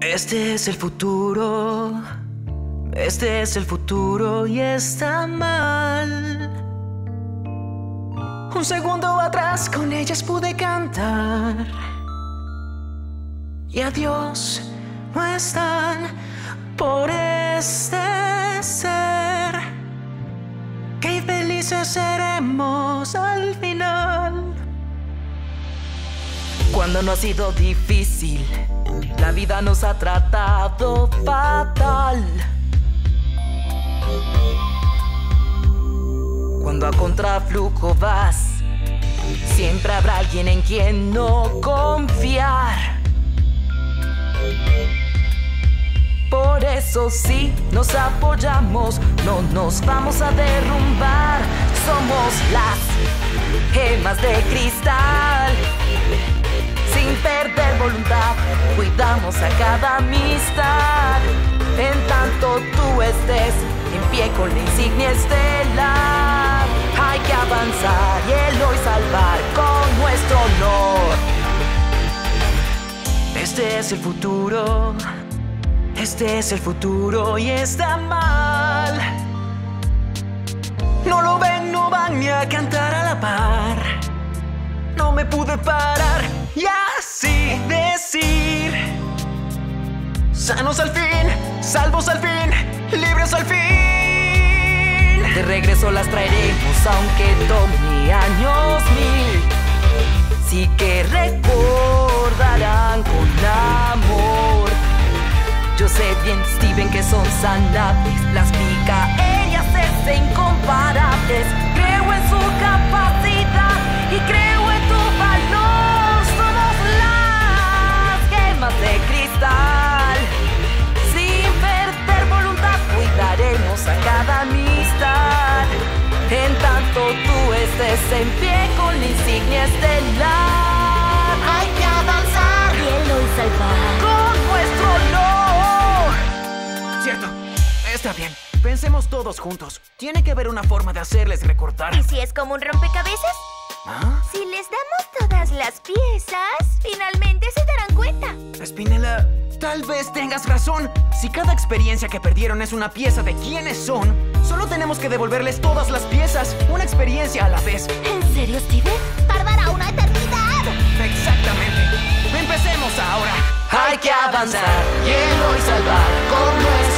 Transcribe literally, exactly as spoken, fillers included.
Este es el futuro, este es el futuro y está mal. Un segundo atrás con ellas pude cantar y adiós no están por este ser. Qué felices seremos al final. Cuando no ha sido difícil, la vida nos ha tratado fatal. Cuando a contraflujo vas, siempre habrá alguien en quien no confiar. Por eso sí nos apoyamos, no nos vamos a derrumbar. Somos las gemas de cristal. Sin perder voluntad, cuidamos a cada amistad. En tanto tú estés en pie con la insignia estelar, hay que avanzar y el hoy salvar con nuestro honor. Este es el futuro, este es el futuro y está mal. No lo ven, no van ni a cantar a la par. No me pude parar y así decir: sanos al fin, salvos al fin, libres al fin. De regreso las traeremos aunque tome años mil. Sí que recordarán con amor. Yo sé bien, Steven, que son sanables. Las pica, ellas es incomparables. Creo en su capacidad y creo en tu valor. Somos las gemas de cristal. Sin perder voluntad, cuidaremos a cada amistad. En tanto tú estés en pie con la insignia estelar, hay que avanzar y el hoy salvar con nuestro honor. Cierto, está bien. Pensemos todos juntos. Tiene que haber una forma de hacerles recordar. ¿Y si es como un rompecabezas? ¿Ah? Si les damos todas las piezas, finalmente se darán cuenta. Spinella, tal vez tengas razón. Si cada experiencia que perdieron es una pieza de quiénes son, solo tenemos que devolverles todas las piezas, una experiencia a la vez. ¿En serio, Steven? Tardará una eternidad. Exactamente. Empecemos ahora. Hay que avanzar y el hoy salvar con nuestro